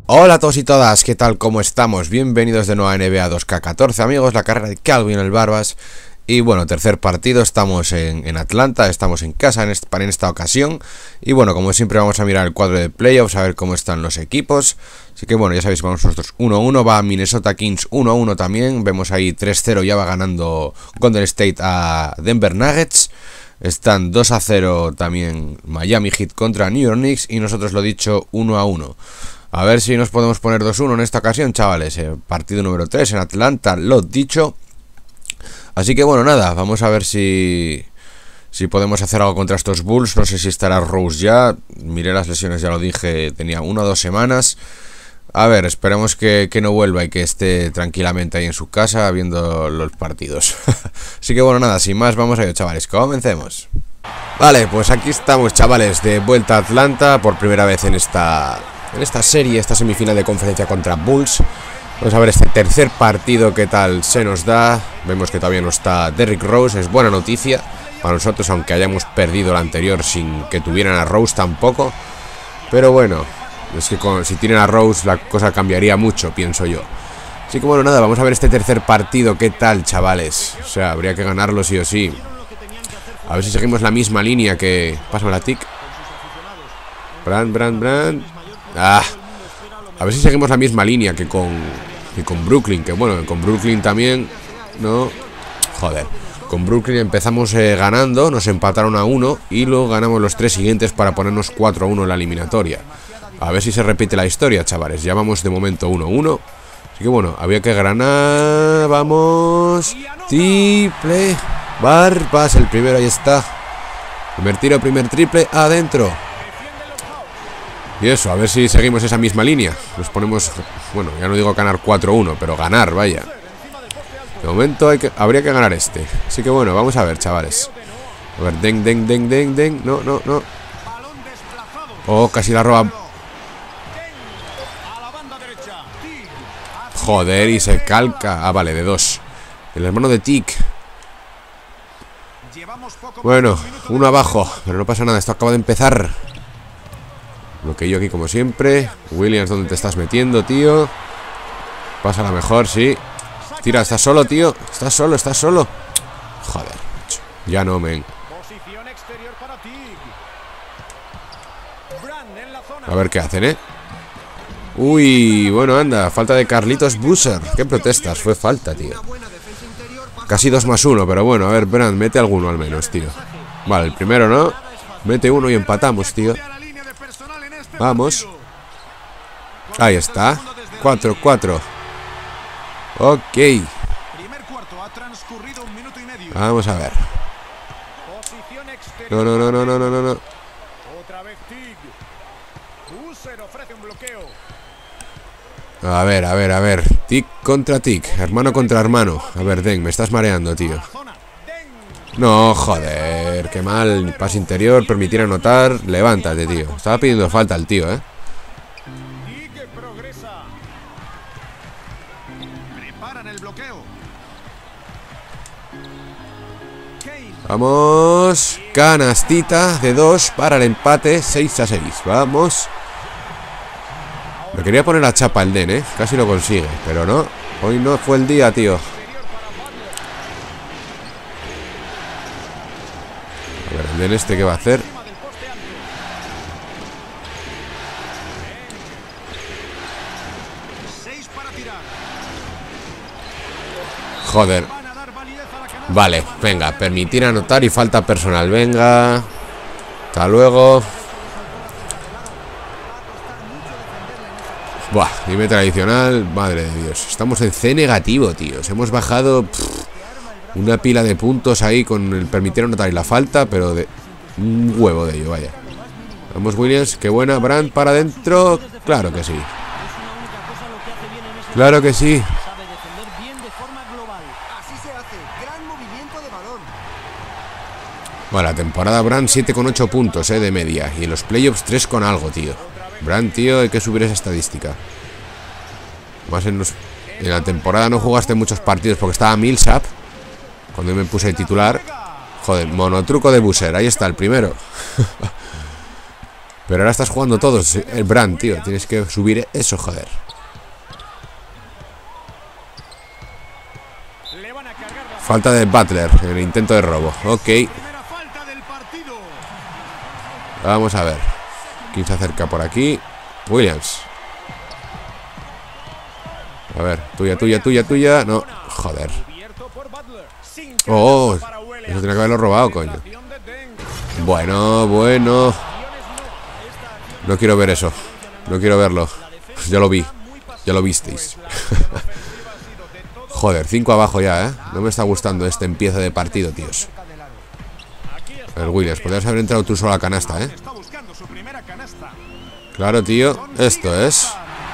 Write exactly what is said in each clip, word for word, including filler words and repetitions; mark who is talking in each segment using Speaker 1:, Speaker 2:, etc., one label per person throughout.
Speaker 1: Hola a todos y todas, ¿qué tal? ¿Cómo estamos? Bienvenidos de nuevo a N B A dos K catorce, amigos, la carrera de Calvin el Barbas. Y bueno, tercer partido, estamos en, en Atlanta, estamos en casa en, este, en esta ocasión. Y bueno, como siempre vamos a mirar el cuadro de playoffs, a ver cómo están los equipos. Así que bueno, ya sabéis, vamos nosotros uno uno, va Minnesota Kings uno uno también. Vemos ahí tres cero, ya va ganando Golden State a Denver Nuggets. Están dos a cero también Miami Heat contra New York Knicks. Y nosotros, lo dicho, uno a uno. A ver si nos podemos poner dos uno en esta ocasión, chavales. eh, Partido número tres en Atlanta, lo dicho. Así que bueno, nada, vamos a ver si Si podemos hacer algo contra estos Bulls. No sé si estará Rose ya. Miré las lesiones, ya lo dije, tenía una o dos semanas. A ver, esperemos que, que no vuelva y que esté tranquilamente ahí en su casa viendo los partidos. Así que bueno, nada, sin más, vamos a ello, chavales, comencemos. Vale, pues aquí estamos, chavales, de vuelta a Atlanta por primera vez en esta... En esta serie, esta semifinal de conferencia contra Bulls. Vamos a ver este tercer partido, qué tal se nos da. Vemos que todavía no está Derrick Rose, es buena noticia para nosotros, aunque hayamos perdido la anterior sin que tuvieran a Rose tampoco. Pero bueno, es que con, si tienen a Rose la cosa cambiaría mucho, pienso yo. Así que bueno, nada, vamos a ver este tercer partido, qué tal, chavales. O sea, habría que ganarlo sí o sí. A ver si seguimos la misma línea que... Pásame la tic. Brand, Brand, Brand. Ah, a ver si seguimos la misma línea que con, que con Brooklyn. Que bueno, con Brooklyn también. No, joder. Con Brooklyn empezamos eh, ganando. Nos empataron a uno y luego ganamos los tres siguientes para ponernos cuatro a uno en la eliminatoria. A ver si se repite la historia, chavales. Ya vamos de momento uno uno. Así que bueno, había que ganar. Vamos. Triple. Barbas, el primero, ahí está. Primer tiro, primer triple, adentro. Y eso, a ver si seguimos esa misma línea. Nos ponemos, bueno, ya no digo ganar cuatro uno, pero ganar, vaya. De momento hay que, habría que ganar este. Así que bueno, vamos a ver, chavales. A ver, den, den, den, den, den. No, no, no. Oh, casi la roba. Joder, y se calca. Ah, vale, de dos. El hermano de Tic. Bueno, uno abajo, pero no pasa nada, esto acaba de empezar. Bloqueo aquí como siempre. Williams, ¿dónde te estás metiendo, tío? Pásala mejor, sí. Tira, estás solo, tío. Estás solo, estás solo. Joder, macho. Ya no, men. A ver qué hacen, ¿eh? Uy, bueno, anda. Falta de Carlitos Boozer. ¿Qué protestas? Fue falta, tío. Casi dos más uno, pero bueno, a ver, Brand, mete alguno al menos, tío. Vale, el primero, ¿no? Mete uno y empatamos, tío. Vamos. Ahí está. cuatro cuatro. Ok. Vamos a ver. No, no, no, no, no, no, no. A ver, a ver, a ver. Tic contra Tic. Hermano contra hermano. A ver, Den, me estás mareando, tío. No, joder, qué mal. Pase interior, permitir anotar. Levántate, tío. Estaba pidiendo falta el tío, eh. Vamos. Canastita de dos para el empate. seis a seis, vamos. Me quería poner a chapa el Den, eh. Casi lo consigue, pero no. Hoy no fue el día, tío. A ver, el Den este, ¿qué va a hacer? Joder. Vale, venga, permitir anotar y falta personal. Venga. Hasta luego. Buah, dime tradicional. Madre de Dios. Estamos en C negativo, tíos. Hemos bajado pff, una pila de puntos ahí con el permitir anotar y la falta, pero de un huevo de ello, vaya. Vamos, Williams, qué buena. Brand para adentro. Claro que sí. Claro que sí. Bueno, la temporada Brand siete con ocho puntos, eh, de media. Y en los playoffs tres con algo, tío. Brand, tío, hay que subir esa estadística. Más en los... En la temporada no jugaste muchos partidos porque estaba Millsap cuando me puse de titular. Joder, monotruco de Boozer. Ahí está, el primero. Pero ahora estás jugando todos. El Brand, tío. Tienes que subir eso, joder. Falta de Butler en el intento de robo. Ok. Vamos a ver. ¿Quién se acerca por aquí? Williams. A ver, tuya, tuya, tuya, tuya. No, joder. Oh, eso tiene que haberlo robado, coño. Bueno, bueno. No quiero ver eso. No quiero verlo. Ya lo vi. Ya lo visteis. Joder, cinco abajo ya, ¿eh? No me está gustando este empiece de partido, tíos. A ver, Williams, podrías haber entrado tú solo a la canasta, ¿eh? Claro, tío. Esto es.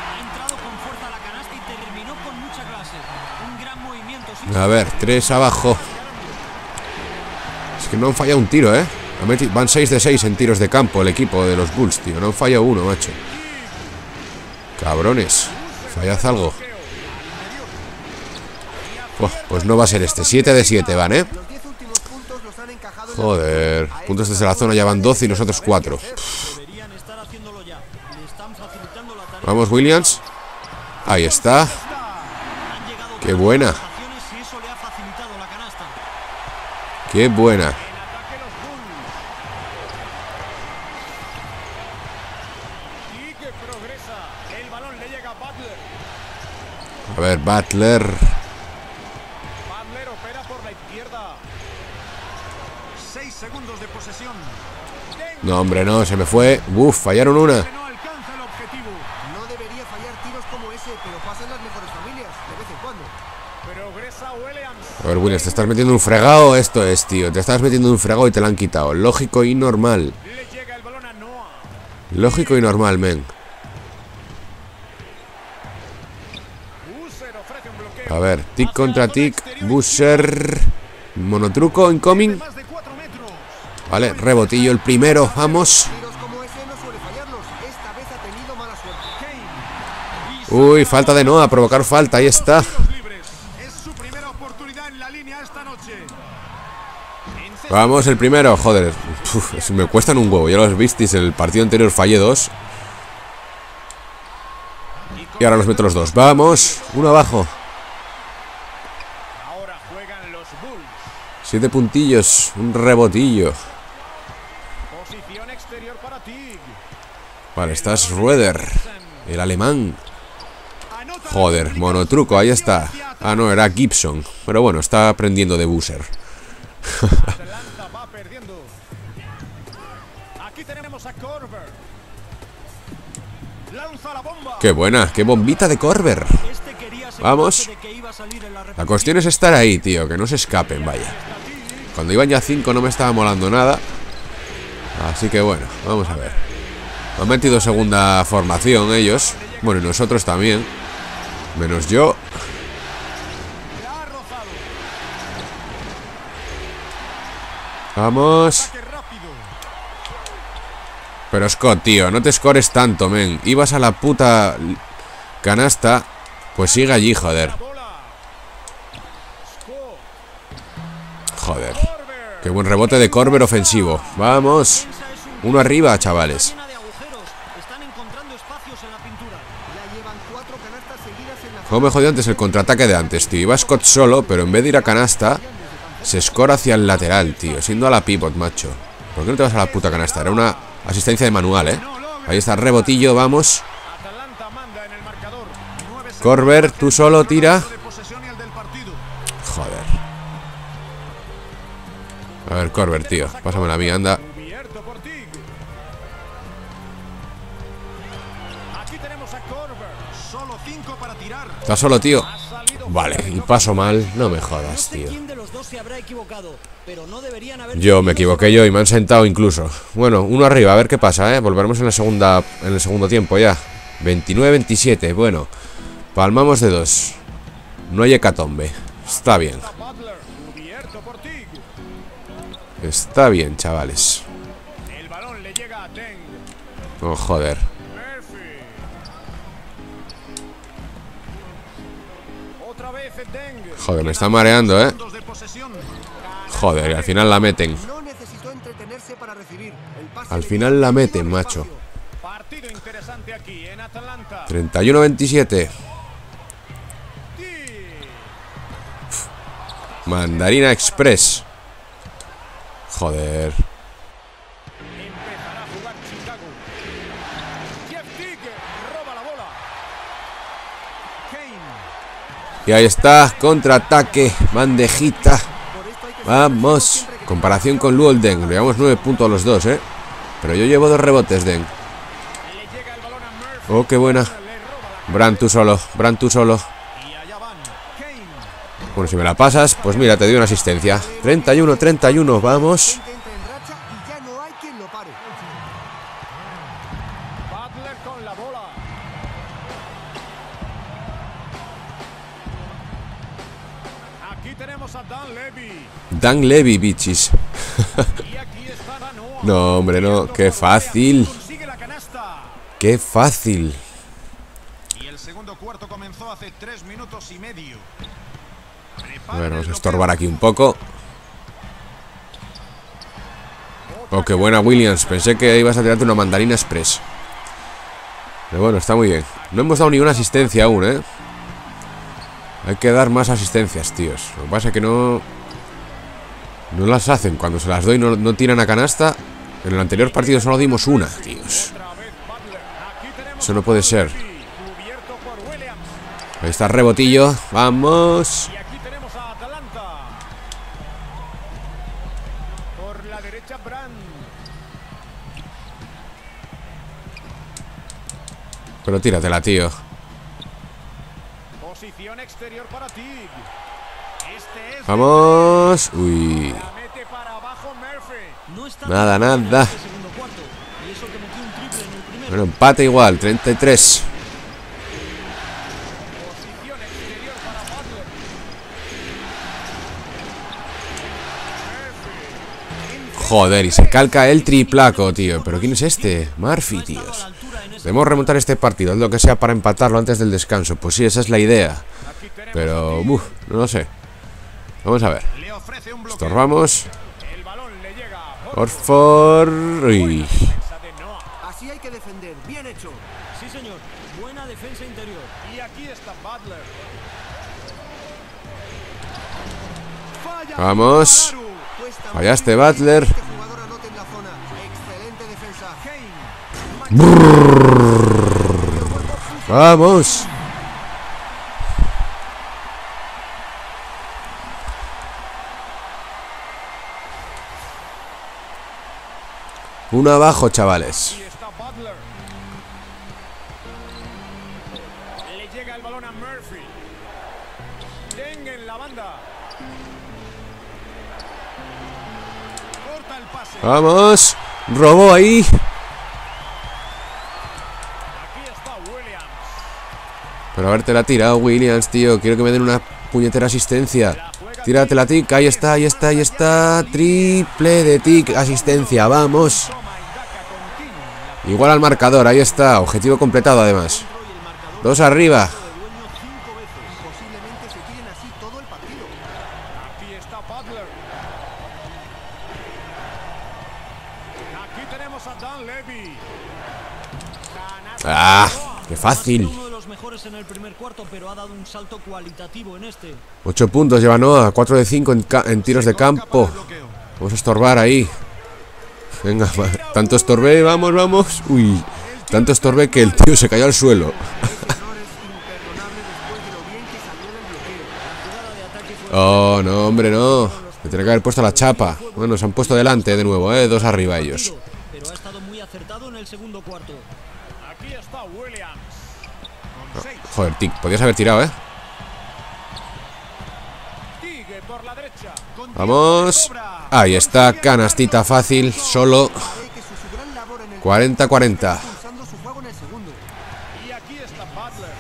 Speaker 1: A ver, tres abajo. Es que no han fallado un tiro, ¿eh? Van seis de seis en tiros de campo el equipo de los Bulls, tío. No han fallado uno, macho. Cabrones. Fallad algo. Oh, pues no va a ser este. siete de siete van, ¿eh? Joder. Puntos desde la zona ya van doce y nosotros cuatro. Vamos, Williams. Ahí está. Qué buena. Qué buena. A ver, Butler. No, hombre, no, se me fue. Uf, fallaron una.
Speaker 2: No debería fallar tiros como ese, pero pasan las mejores familias de vez en cuando.
Speaker 1: A ver, Williams, te estás metiendo un fregado. Esto es, tío. Te estás metiendo un fregado y te lo han quitado. Lógico y normal. Lógico y normal, men. A ver, tic contra tic. Boozer. Monotruco, incoming. Vale, rebotillo el primero, vamos. Uy, falta de Noah, provocar falta, ahí está. Vamos, el primero, joder. Uf, me cuestan un huevo, ya los visteis, el partido anterior fallé dos. Y ahora los meto los dos, vamos, uno abajo. Siete puntillos, un rebotillo. Vale, está Schroeder, el alemán. Joder, monotruco, ahí está. Ah, no, era Gibson. Pero bueno, está aprendiendo de Boozer. Qué buena, qué bombita de Korver. Vamos. La cuestión es estar ahí, tío, que no se escapen, vaya. Cuando iban ya cinco no me estaba molando nada. Así que bueno, vamos a ver. Han metido segunda formación ellos. Bueno, y nosotros también. Menos yo. Vamos. Pero Scott, tío, no te scores tanto, men. Ibas a la puta canasta. Pues sigue allí, joder. Joder. Qué buen rebote de Korver ofensivo. Vamos. Uno arriba, chavales. Como me jodió antes el contraataque de antes, tío. Iba Scott solo, pero en vez de ir a canasta, se score hacia el lateral, tío. Siendo a la pivot, macho. ¿Por qué no te vas a la puta canasta? Era una asistencia de manual, ¿eh? Ahí está el rebotillo, vamos. Korver, tú solo, tira. Joder. A ver, Korver, tío. Pásamela a mí, anda. Está solo, tío. Vale, y paso mal. No me jodas, tío. Yo me equivoqué yo y me han sentado incluso. Bueno, uno arriba, a ver qué pasa, ¿eh? Volveremos en la segunda, en el segundo tiempo ya. veintinueve veintisiete, bueno. Palmamos de dos. No hay hecatombe. Está bien. Está bien, chavales. Oh, joder. Joder, me está mareando, ¿eh? Joder, y al final la meten. Al final la meten, macho.
Speaker 3: partido interesante aquí en Atlanta.
Speaker 1: treinta y uno veintisiete. Mandarina Express. Joder.
Speaker 3: Empezará a jugar Chicago. Jeff Teague roba la bola. Kane.
Speaker 1: Y ahí está, contraataque, bandejita. Vamos. Comparación con Luol Deng. Le llevamos nueve puntos a los dos, eh. Pero yo llevo dos rebotes, Deng.
Speaker 3: Le llega el balón a Murphy.
Speaker 1: Oh, qué buena.
Speaker 3: Le roba la
Speaker 1: Bran, tú solo. Bran, tú solo.
Speaker 3: y allá van. Kane.
Speaker 1: Bueno, si me la pasas, pues mira, te doy una asistencia. treinta y uno treinta y uno, vamos.
Speaker 2: Entra en racha y ya no hay quien lo pare.
Speaker 3: Butler con la bola. Aquí tenemos a Dan Levy.
Speaker 1: Dan Levy, bichis.
Speaker 3: Y aquí está Danoa.
Speaker 1: No, hombre, no. Qué fácil.
Speaker 3: Consigue la canasta.
Speaker 1: Qué fácil.
Speaker 3: Y el segundo cuarto comenzó hace tres minutos y medio.
Speaker 1: A ver, vamos a estorbar aquí un poco. Oh, qué buena, Williams. Pensé que ibas a tirarte una mandarina express. Pero bueno, está muy bien. No hemos dado ni una asistencia aún, ¿eh? Hay que dar más asistencias, tíos. Lo que pasa es que no... No las hacen. Cuando se las doy no, no tiran a canasta. En el anterior partido solo dimos una, tíos. Eso no puede ser.
Speaker 3: Cubierto por Williams.
Speaker 1: Ahí está el rebotillo. Vamos.
Speaker 3: Y aquí tenemos a Atlanta. Por la derecha, Brand.
Speaker 1: Pero tíratela, tío.
Speaker 3: Posición exterior para Tig. Este es.
Speaker 1: Vamos. Uy.
Speaker 3: La mete para abajo Murphy.
Speaker 4: No está
Speaker 1: Nada,
Speaker 4: bien en
Speaker 1: nada.
Speaker 4: este segundo cuarto, y eso que metió un triple en el primero.
Speaker 1: Bueno, empate igual. treinta y tres.
Speaker 3: Posición exterior para Butler.
Speaker 1: Joder, y se calca el triplaco, tío. ¿Pero quién es este? Murphy, tíos. Debemos remontar este partido, es lo que sea para empatarlo antes del descanso. Pues sí, esa es la idea.
Speaker 3: Aquí tenemos
Speaker 1: Pero,
Speaker 3: a Tig.
Speaker 1: uff, no lo sé. Vamos a ver.
Speaker 3: Le ofrece un bloqueo.
Speaker 1: Estorbamos.
Speaker 3: El balón le llega a
Speaker 1: Orford. Uy.
Speaker 3: defensa de Noah.
Speaker 2: Así hay que defender. Bien hecho.
Speaker 4: Sí, señor. Buena defensa interior.
Speaker 3: Y aquí está Butler. Falla.
Speaker 1: Vamos.
Speaker 3: Maru.
Speaker 2: Cuesta
Speaker 1: Fallaste,
Speaker 2: mucho
Speaker 1: Butler.
Speaker 2: que este jugador anote en la zona. Excelente defensa.
Speaker 3: Kane.
Speaker 1: Vamos. Uno abajo, chavales.
Speaker 3: Y está Butler. Le llega el balón a Murphy. Deng en la banda. Corta el pase.
Speaker 1: Vamos. Robó ahí.
Speaker 3: Aquí está Williams.
Speaker 1: Pero haberte la tirado, Williams, tío. Quiero que me den una puñetera asistencia. Tíratela, Tic. Ahí está, ahí está, ahí está. Triple de Tic. Asistencia, vamos.
Speaker 3: Toma y daca con King.
Speaker 1: Igual al marcador, ahí está. Objetivo completado, además. Dos arriba.
Speaker 2: Posiblemente se tiren así todo el partido.
Speaker 3: Aquí está Butler. Aquí tenemos a Dan Levy.
Speaker 1: ¡Ah! ¡Qué fácil!
Speaker 4: Uno de los mejores en el primer cuarto, pero ha dado un salto cualitativo en este.
Speaker 1: Ocho puntos lleva Noah. Cuatro de cinco en, ca- en tiros de campo. Vamos a estorbar ahí. Venga, va. Tanto estorbé, vamos, vamos. Uy, tanto estorbé que el tío se cayó al suelo.
Speaker 2: Ese error es imperdonable después de lo bien que salió del bloqueo.
Speaker 4: La jugada de ataque fue
Speaker 1: Oh, no, hombre, no. Me tenía que haber puesto la chapa. Bueno, se han puesto delante de nuevo, eh. Dos arriba ellos.
Speaker 4: pero ha estado muy acertado en el segundo cuarto.
Speaker 3: Aquí está Williams. Con seis.
Speaker 1: Joder, Tic, podías haber tirado, eh.
Speaker 3: Sigue por la derecha. Con
Speaker 1: Vamos.
Speaker 3: tiempo de sobra.
Speaker 1: Ahí está, canastita fácil, solo.
Speaker 2: Sabe que su gran labor en el
Speaker 1: cuarenta cuarenta.
Speaker 2: impulsando su juego en el segundo.
Speaker 3: Y aquí está Butler.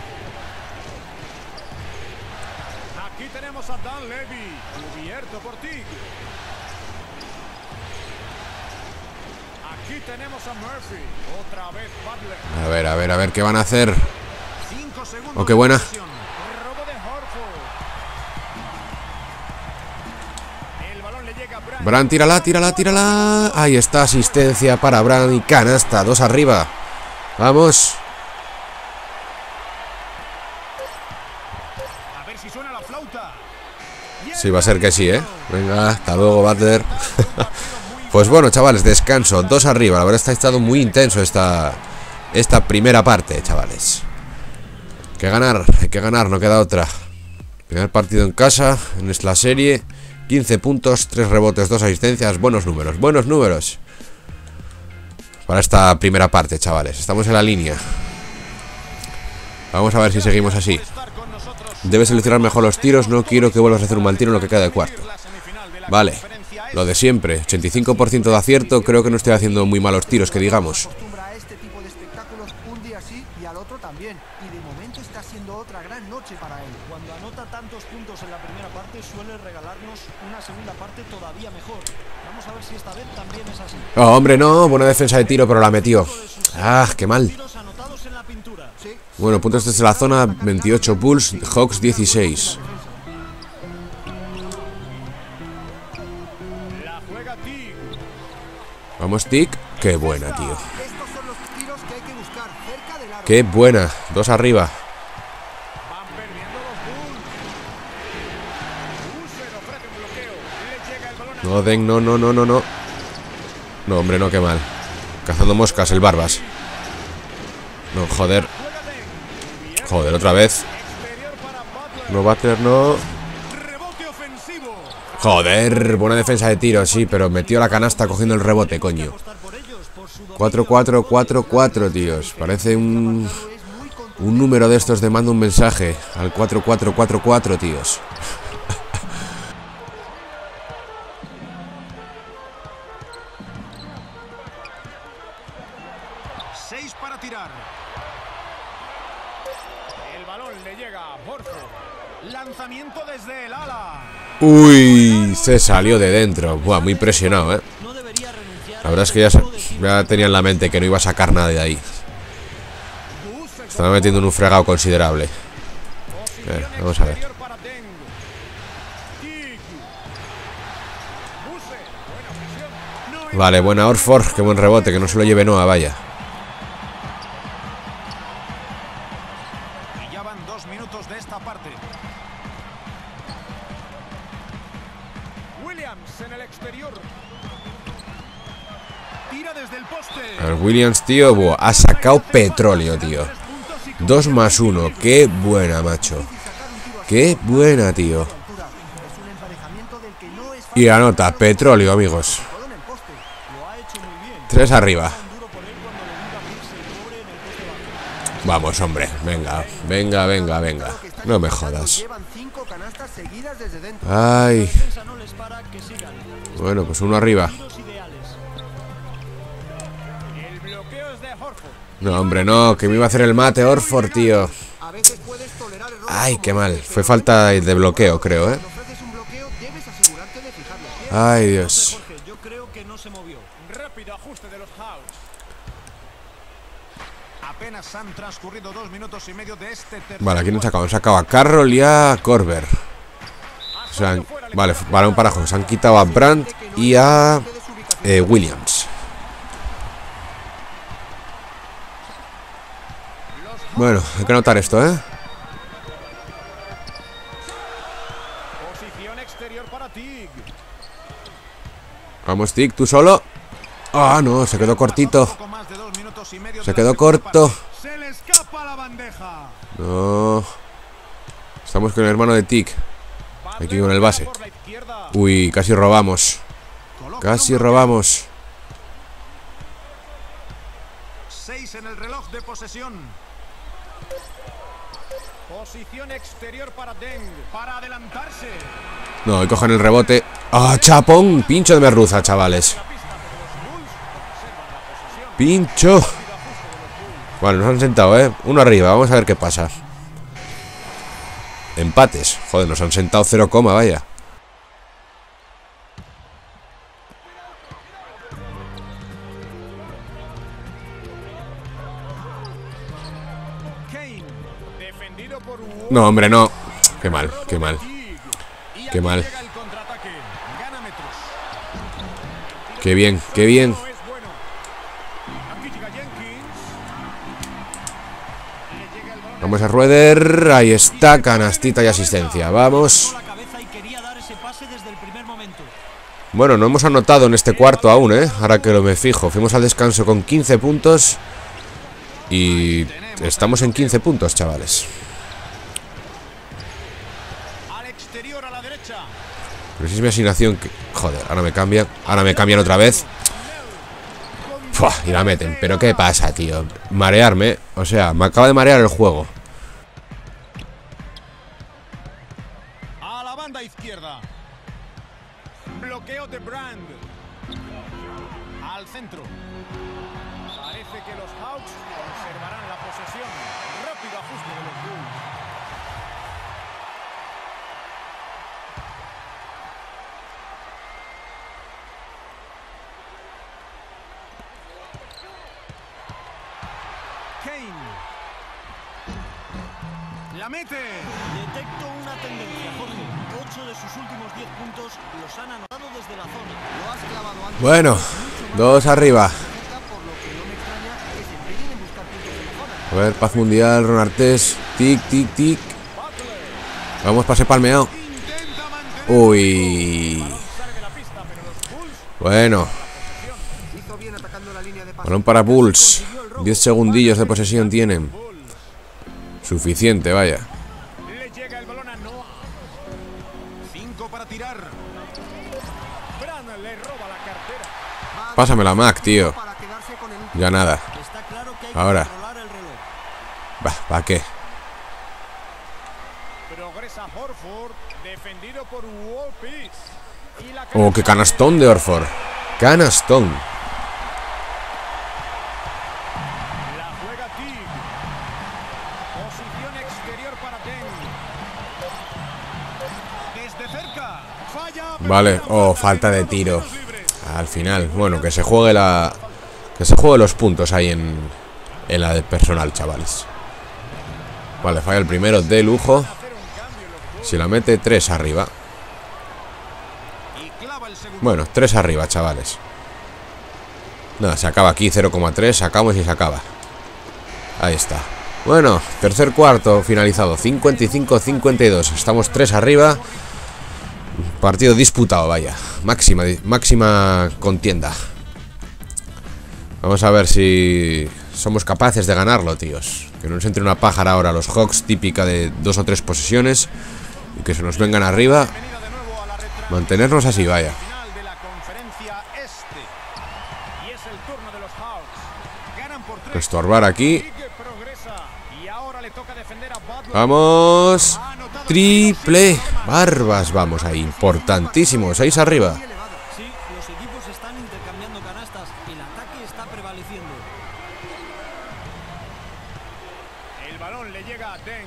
Speaker 3: Aquí tenemos a Dan Levy. Cubierto por Tig. Aquí tenemos a Murphy. Otra vez Butler.
Speaker 1: A ver, a ver, a ver qué van a hacer.
Speaker 3: Cinco segundos.
Speaker 1: Oh, qué buena.
Speaker 3: de posesión. Robo de Horford. El balón le llega a Bryant.
Speaker 1: Bran, tírala, tírala, tírala. Ahí está, asistencia para Bran y canasta. Dos arriba. Vamos.
Speaker 3: A ver si suena la flauta.
Speaker 1: Sí, va a ser que sí, ¿eh? Venga, hasta luego, Butler. Pues bueno, chavales, descanso. Dos arriba. La verdad es que ha estado muy intenso esta, esta primera parte, chavales. Hay que ganar, hay que ganar, no queda otra. Primer partido en casa, en esta serie. quince puntos, tres rebotes, dos asistencias. Buenos números, buenos números para esta primera parte, chavales. Estamos en la línea. Vamos a ver si seguimos así. Debes seleccionar mejor los tiros. No quiero que vuelvas a hacer un mal tiro en lo que queda de cuarto. Vale, lo de siempre, ochenta y cinco por ciento de acierto. Creo que no estoy haciendo muy malos tiros, que digamos.
Speaker 2: Acostumbra a este tipo de espectáculos un día sí y al otro también. Y de momento está siendo otra gran noche para él.
Speaker 4: Cuando anota tantos puntos en la primera parte, suele regalarnos una segunda parte todavía mejor. Vamos a ver si esta vez también es así.
Speaker 1: Oh, hombre, no, buena defensa de tiro, pero la metió. Ah, qué mal.
Speaker 4: Tiros anotados en la pintura.
Speaker 2: Sí,
Speaker 1: Bueno, puntos desde la zona, veintiocho Bulls, Hawks dieciséis.
Speaker 3: La juega Tig.
Speaker 1: Vamos, Tick. Qué buena, tío.
Speaker 2: estos son los tiros que hay que buscar cerca del aro.
Speaker 1: Qué buena. Dos arriba.
Speaker 3: Van perdiendo los Bulls. Boozer ofrece un bloqueo. Le llega el balón a
Speaker 1: No, Den, no, no, no, no, no. No, hombre, no, qué mal. Cazando moscas, el Barbas. No, joder. Joder, otra vez.
Speaker 3: exterior para Butler.
Speaker 1: No, Butler, no.
Speaker 3: Rebote ofensivo.
Speaker 1: Joder, buena defensa de tiro, sí, pero metió la canasta cogiendo el rebote, coño.
Speaker 4: Apostar por ellos, por su dominio.
Speaker 1: cuatro cuatro cuatro cuatro, tíos. Parece un, un número de estos de manda un mensaje al cuatro cuatro cuatro cuatro, tíos.
Speaker 3: Seis para tirar. El balón le llega a Horford. Lanzamiento desde el ala.
Speaker 1: Uy, se salió de dentro. Buah, muy presionado, eh.
Speaker 4: No debería renunciar.
Speaker 1: La verdad es que ya, sa- ya tenía en la mente que no iba a sacar nada de ahí.
Speaker 3: Boozer
Speaker 1: Estaba metiendo en un fregado considerable. Eh, vamos a ver.
Speaker 3: exterior para Deng. Tig. Boozer. Buena presión. No
Speaker 1: Vale, buena Horford. Qué buen rebote, que no se lo lleve Noah, vaya.
Speaker 3: Y ya van dos minutos de esta parte. Williams en el exterior. Tira desde el poste.
Speaker 1: A ver, Williams, tío, buah, ha sacado petróleo, tío.
Speaker 3: Tres puntos y
Speaker 1: Dos más uno. Qué buena, macho. Qué buena, tío.
Speaker 2: altura. Es un emparejamiento del que no es fácil
Speaker 1: Y anota, petróleo, amigos.
Speaker 2: todo en el poste.
Speaker 4: Lo ha hecho muy bien.
Speaker 1: Tres arriba.
Speaker 4: Duro por él cuando le diga abrirse el pobre en el poste bajo.
Speaker 1: Vamos, hombre. Venga, venga, venga, venga.
Speaker 2: Que están
Speaker 1: No me
Speaker 2: intentando,
Speaker 1: jodas.
Speaker 2: Llevan cinco canastas seguidas desde dentro.
Speaker 1: Ay.
Speaker 4: Defensa no les para, que sigan.
Speaker 1: Bueno, pues uno arriba.
Speaker 4: Tiros ideales.
Speaker 3: el bloqueo es de Horford.
Speaker 1: No, hombre, no. Que me iba a hacer el mate, Horford, tío.
Speaker 2: A veces puedes tolerar errores
Speaker 1: Ay,
Speaker 2: como
Speaker 1: qué mal.
Speaker 2: este,
Speaker 1: Fue
Speaker 2: pero
Speaker 1: falta de bloqueo, creo, eh.
Speaker 2: cuando ofreces un bloqueo, debes asegurarte de fijar los pies.
Speaker 1: Ay, Dios.
Speaker 4: Jorge, yo creo que no se movió.
Speaker 3: Rápido ajuste de los Hawks. Apenas han transcurrido dos minutos y medio de este tercer
Speaker 1: Vale, aquí nos
Speaker 3: cuarto.
Speaker 1: sacamos. Sacado a Carroll y a Corber. O sea, vale, balón para juego. Se han quitado a Brandt y a eh, Williams. Bueno, hay que anotar esto, ¿eh?
Speaker 3: Posición exterior para Tig.
Speaker 1: Vamos, Tick, tú solo. Ah, no, se quedó cortito.
Speaker 3: Poco más de dos minutos y medio
Speaker 1: Se
Speaker 3: de la
Speaker 1: quedó
Speaker 3: segunda
Speaker 1: corto.
Speaker 3: parte. Se le escapa la bandeja.
Speaker 1: No. Estamos con el hermano de Tick. Aquí con el base.
Speaker 3: Por la izquierda.
Speaker 1: Uy, casi robamos.
Speaker 3: Coloca
Speaker 1: Casi
Speaker 3: un bloqueo.
Speaker 1: robamos.
Speaker 3: Seis en el reloj de posesión. Posición exterior para Deng. Para adelantarse.
Speaker 1: No, hoy cogen el rebote. ¡Ah, chapón! Pincho de merluza, chavales. Pincho. Bueno, nos han sentado, ¿eh? Uno arriba, vamos a ver qué pasa. Empates. Joder, nos han sentado cero coma, vaya.
Speaker 3: Kane. Defendido por Wall.
Speaker 1: No, hombre, no. Qué mal, qué mal.
Speaker 3: Tig. Y
Speaker 1: Qué
Speaker 3: aquí
Speaker 1: mal.
Speaker 3: llega el contraataque. Gana metros.
Speaker 1: Qué bien, qué bien.
Speaker 3: No es bueno. Aquí llega Jenkins.
Speaker 1: Sacamos a Rueder. Ahí está, canastita y asistencia. Vamos. Bueno, no hemos anotado en este cuarto aún, ¿eh? Ahora que lo me fijo. Fuimos al descanso con quince puntos. Y estamos en quince puntos, chavales. Pero si es mi asignación que... Joder, ahora me cambian. Ahora me cambian otra vez. Pua, y la meten. Pero ¿qué pasa, tío? Marearme. O sea, me acaba de marear el juego.
Speaker 3: A la banda izquierda. Bloqueo de Brand. Al centro. Parece que los Hawks conservarán la posesión. Rápido ajuste de los Bulls. Kane. La mete.
Speaker 4: Detecto una tendencia, Jorge. Ocho de sus últimos diez puntos los han anotado desde la zona.
Speaker 2: Lo has clavado antes.
Speaker 1: Bueno, dos arriba.
Speaker 2: Por lo que no me extraña que se empeñen en buscar puntos en la zona.
Speaker 1: A ver, paz mundial, Ron Artés. Tic, tic, tic. Vamos, pase palmeado. Uy. Bueno.
Speaker 2: Hizo bien atacando la línea de pase.
Speaker 1: Balón para Bulls. diez segundillos de posesión tienen. Suficiente, vaya.
Speaker 3: Le llega el balón a Noah. Cinco para tirar. Brand le roba la cartera.
Speaker 1: Pásamela, Mac, tío.
Speaker 2: Para quedarse con el último.
Speaker 1: Ya nada.
Speaker 4: Está claro que hay que
Speaker 1: Ahora.
Speaker 4: controlar el reloj.
Speaker 1: Va, ¿para qué?
Speaker 3: Progresa Horford, defendido por Wolpis. Y la
Speaker 1: Oh, qué canastón de Horford. Canastón.
Speaker 3: La juega Tig. Posición exterior para Ten. Desde cerca. Falla.
Speaker 1: Vale. Oh, falta de tiro. Al final. Bueno, que se juegue la... Que se juegue los puntos ahí en... En la del personal, chavales. Vale, falla el primero de lujo. Si la mete, tres arriba. Bueno, tres arriba, chavales. Nada, se acaba aquí, cero coma tres. Sacamos y se acaba. Ahí está. Bueno, tercer cuarto finalizado, cincuenta y cinco a cincuenta y dos. Estamos tres arriba. Partido disputado, vaya. Máxima, máxima contienda. Vamos a ver si somos capaces de ganarlo, tíos. Que no nos entre una pájara ahora a los Hawks, típica de dos o tres posesiones, y que se nos vengan arriba. Mantenernos así, vaya. Estorbar aquí. Vamos. Triple. Barbas, vamos ahí. Importantísimo. Seis arriba.
Speaker 4: Sí, los equipos están intercambiando canastas. El ataque está prevaleciendo.
Speaker 3: El balón le llega a Ten.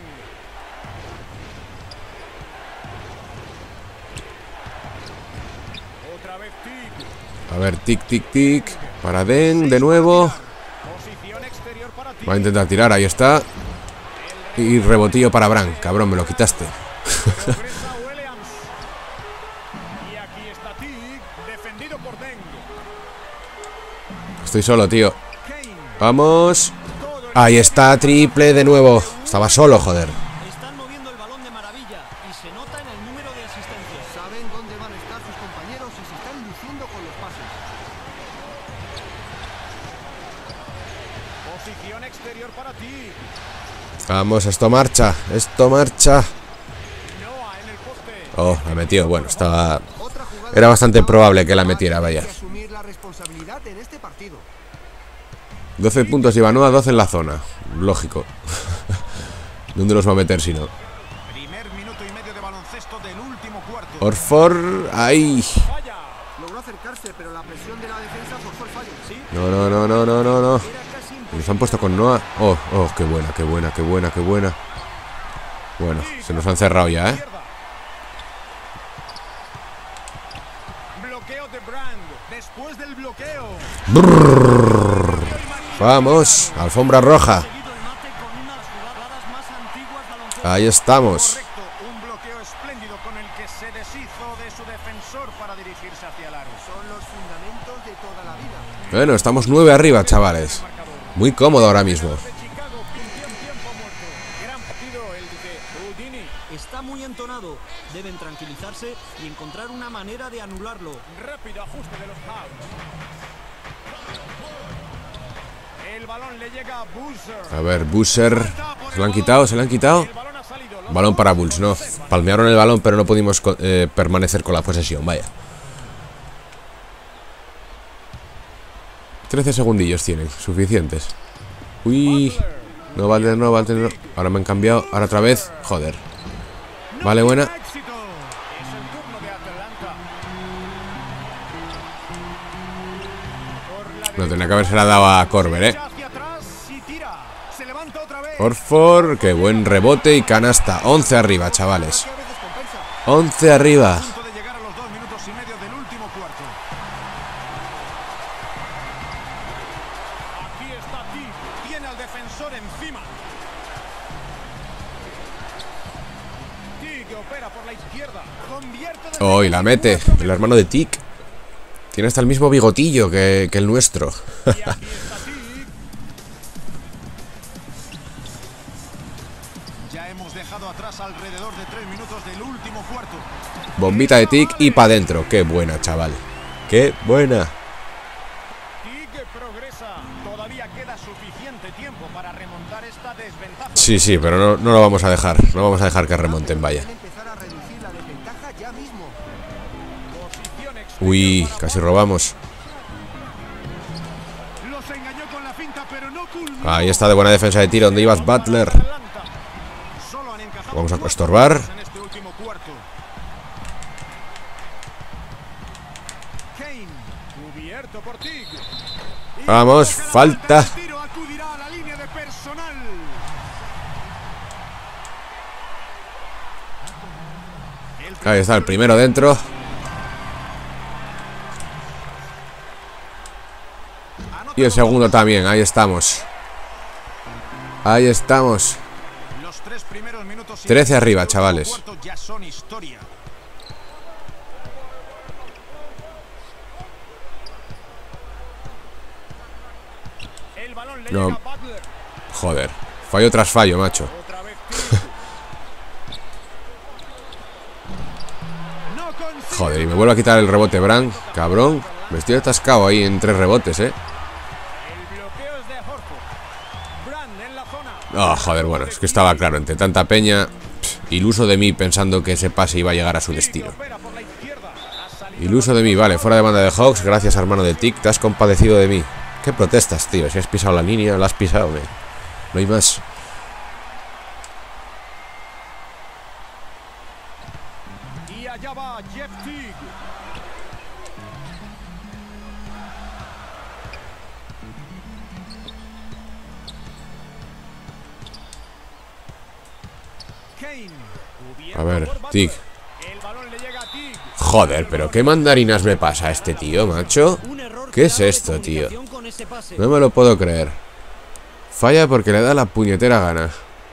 Speaker 3: Otra vez Tig.
Speaker 1: A ver, tic, tic, tic. Para Den, de nuevo.
Speaker 3: Posición exterior para Tig.
Speaker 1: Va a intentar tirar, ahí está. Y rebotillo para Bran. Cabrón, me lo quitaste.
Speaker 3: Progresa Williams. Y aquí está Tig, defendido por Ten.
Speaker 1: Estoy solo, tío.
Speaker 3: Kane.
Speaker 1: Vamos. Ahí está, triple de nuevo. Estaba solo, joder.
Speaker 4: Están moviendo el balón de maravilla y se nota en el número de asistencias.
Speaker 2: Saben dónde van a estar sus compañeros y se están luciendo con los pases.
Speaker 3: Posición exterior para Tig.
Speaker 1: Vamos, esto marcha. Esto marcha.
Speaker 3: Noah en el poste.
Speaker 1: Oh, la metió. Bueno, estaba...
Speaker 2: Otra jugada.
Speaker 1: Era bastante probable que la metiera, vaya.
Speaker 2: Hay que asumir la responsabilidad en este partido.
Speaker 1: doce puntos lleva Noah, doce en la zona. Lógico. ¿Dónde los va a meter si no?
Speaker 3: Primer minuto y medio de baloncesto del último cuarto.
Speaker 1: Orford, ahí.
Speaker 3: Falla.
Speaker 2: Logró acercarse, pero la presión de la defensa forzó el fallo. Sí,
Speaker 1: No, no, no, no, no, no, no.
Speaker 2: era casi imposible.
Speaker 1: Nos han puesto con Noah. Oh, oh, qué buena, qué buena, qué buena, qué buena. Bueno, se nos han cerrado ya, ¿eh?
Speaker 3: Bloqueo de Brand. Después del bloqueo.
Speaker 1: Vamos, alfombra roja.
Speaker 4: Seguido el mate con unas jugadas más antiguas baloncesto.
Speaker 1: Ahí estamos.
Speaker 3: Correcto. Un bloqueo espléndido con el que se deshizo de su defensor para dirigirse hacia el aro.
Speaker 2: Son los fundamentos de toda la vida.
Speaker 1: Bueno, estamos nueve arriba, chavales. Muy cómodo ahora mismo.
Speaker 3: De Chicago cumplió un tiempo muerto. Gran salido el de Udini.
Speaker 4: Está muy entonado. Deben tranquilizarse y encontrar una manera de anularlo.
Speaker 3: Rápido ajuste de los Hawks. El balón le llega a Boozer.
Speaker 1: A ver, Boozer. ¿Se lo han quitado? ¿Se lo han quitado?
Speaker 3: El balón ha salido.
Speaker 1: Balón para Bulls, no. Palmearon el balón, pero no pudimos eh, permanecer con la posesión, vaya. trece segundillos tienen, suficientes. Uy. No vale, no vale, no. Ahora me han cambiado, ahora otra vez. Joder. Vale, buena.
Speaker 3: Es el turno de Atlanta. Por la
Speaker 1: No, tenía que haberse la dado a Korver, eh.
Speaker 3: hacia atrás y tira. Se levanta otra vez.
Speaker 1: Orford, qué buen rebote y canasta. once arriba, chavales. once arriba.
Speaker 3: A punto de llegar a los dos minutos y medio del último cuarto. Aquí está Tig. Tiene al defensor encima. Tig opera por la izquierda. Convierte de
Speaker 1: Oh, y la mete. El hermano de Tic. Tiene hasta el mismo bigotillo que, que el nuestro.
Speaker 3: Y aquí está Tig. Ya hemos dejado atrás alrededor de tres minutos del último cuarto.
Speaker 1: Bombita de Tic y pa' dentro. Qué buena, chaval. Qué buena.
Speaker 3: Tig progresa. Todavía queda suficiente tiempo para remontar esta desventaja.
Speaker 1: Sí, sí, pero no, no lo vamos a dejar. No vamos a dejar que remonten, vaya.
Speaker 2: Deben empezar a reducir la desventaja ya mismo.
Speaker 3: Posición exterior
Speaker 1: Uy,
Speaker 3: para
Speaker 1: casi robamos.
Speaker 3: Los engañó con la finta, pero no culminó.
Speaker 1: Ahí está de buena defensa de tiro. ¿Dónde ibas, Butler?
Speaker 3: Atlanta. Solo han encajado
Speaker 1: Vamos a
Speaker 3: cuatro
Speaker 1: estorbar.
Speaker 3: puntos en este último cuarto. Kane, cubierto por Tig. Y
Speaker 1: Vamos,
Speaker 3: coloca la
Speaker 1: falta.
Speaker 3: vuelta del tiro, acudirá a la línea de personal. El
Speaker 1: Ahí está el primero dentro. Y el segundo también. Ahí estamos. Ahí estamos.
Speaker 3: Los tres primeros minutos y
Speaker 1: trece
Speaker 3: medio
Speaker 1: arriba,
Speaker 3: del último
Speaker 1: chavales.
Speaker 3: cuarto ya son historia. El balón le
Speaker 1: No.
Speaker 3: llega a Butler.
Speaker 1: Joder. Fallo tras fallo, macho.
Speaker 3: Otra vez Tig. No consigue.
Speaker 1: Joder, y me vuelve a quitar el rebote Brand. Cabrón. Me estoy atascado ahí en tres rebotes, eh.
Speaker 3: El bloqueo es de Horford. Brand en la zona.
Speaker 1: Oh, joder, bueno, es que estaba claro. Entre tanta peña, pff, iluso de mí pensando que ese pase iba a llegar a su destino.
Speaker 3: Opera por la izquierda. Ha salido
Speaker 1: Iluso de mí, vale, fuera de banda de Hawks. Gracias, hermano de Tic, te has compadecido de mí. ¿Qué protestas, tío? Si has pisado la línea, la has pisado, me. No hay más.
Speaker 3: y allá va Jeff Tig. Kane, cubierto
Speaker 1: A ver,
Speaker 3: por Butler.
Speaker 1: Tig.
Speaker 3: El balón le llega a Tig.
Speaker 1: Joder, pero qué mandarinas me pasa a este tío, macho.
Speaker 4: Un error
Speaker 1: ¿Qué es
Speaker 4: claro de
Speaker 1: esto, tío?
Speaker 4: comunicación con ese pase.
Speaker 1: No me lo puedo creer. Falla porque le da la puñetera gana.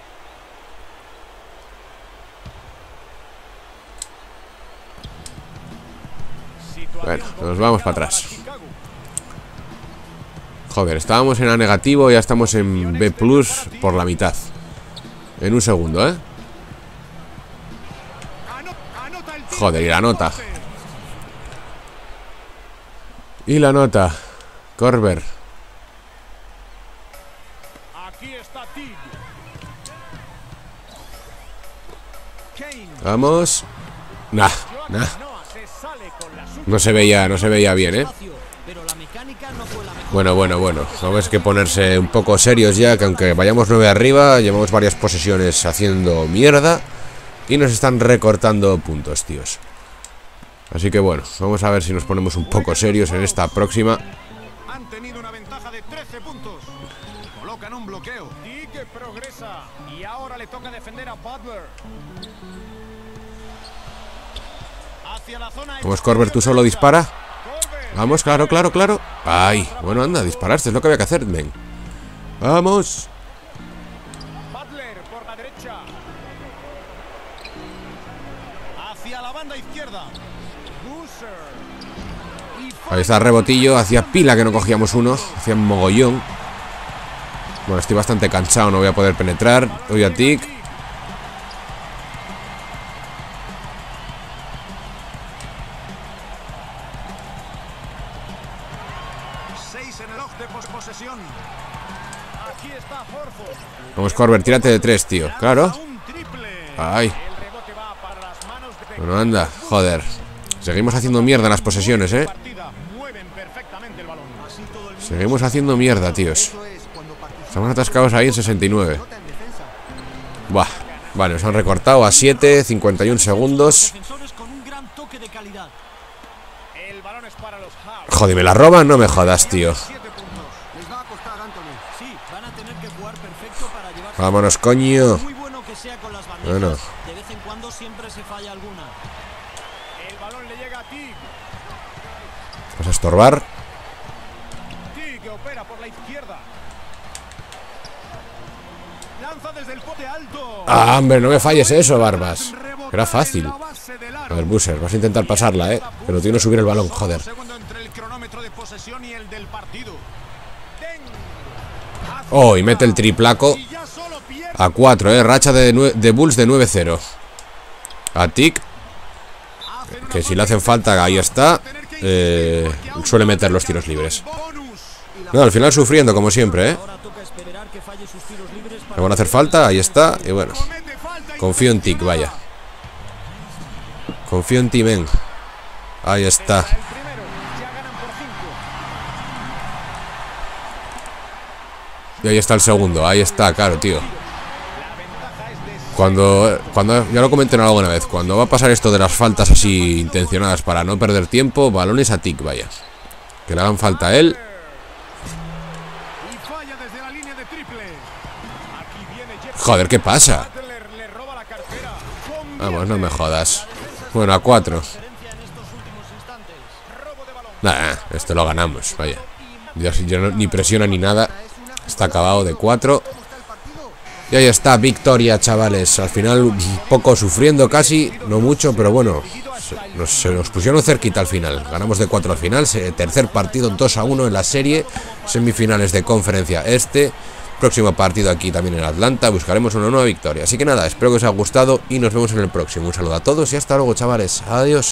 Speaker 3: Situación
Speaker 1: Bueno, nos
Speaker 3: complicada
Speaker 1: vamos para atrás.
Speaker 3: Chicago.
Speaker 1: Joder, estábamos en A negativo, ya estamos en B plus por la mitad. En un segundo, ¿eh?
Speaker 3: Ano- anota el tiro.
Speaker 1: Joder, y la nota. Y la nota. Korver.
Speaker 3: Aquí está Tig. Kane.
Speaker 1: Vamos. Nah, nah.
Speaker 3: Noah se sale con la suya.
Speaker 1: No se veía, no se veía bien, ¿eh?
Speaker 4: Espacio, pero la mecánica no fue la mejor.
Speaker 1: Bueno, bueno, bueno. Vamos que ponerse un poco serios ya, que aunque vayamos nueve arriba, llevamos varias posesiones haciendo mierda y nos están recortando puntos, tíos. Así que bueno, vamos a ver si nos ponemos un poco serios en esta próxima.
Speaker 3: Han tenido una ventaja de trece puntos. Colocan un bloqueo. Tig progresa. Y ahora le toca defender a Butler. Hacia la zona.
Speaker 1: Vamos, Korver, tú solo dispara.
Speaker 3: Korver.
Speaker 1: Vamos, claro, claro, claro. Ay, bueno, anda, disparaste, es lo que había que hacer, men. Vamos.
Speaker 3: Butler por la derecha. Hacia la banda izquierda. Boozer. Y
Speaker 1: Ahí está el rebotillo. Hacía pila que no cogíamos uno. Hacía un mogollón. Bueno, estoy bastante cansado, no voy a poder penetrar. Voy a Tic. Vamos, Corbett, tírate de tres, tío. Claro. Ay. Bueno, anda, joder. Seguimos haciendo mierda en las posesiones, ¿eh? Seguimos haciendo mierda, tíos. Estamos atascados ahí en sesenta y nueve. Buah. Vale, nos han recortado a siete, cincuenta y un segundos. Joder, ¿me la roban? No me jodas, tío. Vámonos, coño. Bueno.
Speaker 4: De vez en cuando siempre se falla alguna.
Speaker 3: El balón le llega a Tig.
Speaker 1: Vamos a estorbar.
Speaker 3: Tig que opera por la izquierda. Lanza desde el poste alto.
Speaker 1: Ah, hombre, no me falles eso, Barbas. Era fácil. A ver, Busser, vas a intentar pasarla, eh. Pero tiene que subir el balón, joder. Oh, y mete el triplaco. A cuatro, eh. Racha de, de Bulls de nueve cero. A Tic. Que si le hacen falta, ahí está. Eh, suele meter los tiros libres. No, al final sufriendo, como siempre, eh. Le van a hacer falta, ahí está. Y bueno, confío en Tic, vaya. Confío en ti, men. Ahí está. Y ahí está el segundo. Ahí está, claro, tío. Cuando, cuando ya lo comenté alguna vez, cuando va a pasar esto de las faltas así intencionadas para no perder tiempo, balones a Tic, vaya. Que le hagan falta a él. Joder, ¿qué pasa? Vamos, no me jodas. Bueno, a cuatro. Nah, esto lo ganamos, vaya. Dios, yo no, ni presiona ni nada. Está acabado de cuatro. Y ahí está, victoria, chavales. Al final, un poco sufriendo casi, no mucho, pero bueno, se nos, se nos pusieron cerquita al final. Ganamos de cuatro al final, tercer partido, dos a uno en la serie. Semifinales de conferencia este. Próximo partido aquí también en Atlanta. Buscaremos una nueva victoria. Así que nada, espero que os haya gustado y nos vemos en el próximo. Un saludo a todos y hasta luego, chavales. Adiós.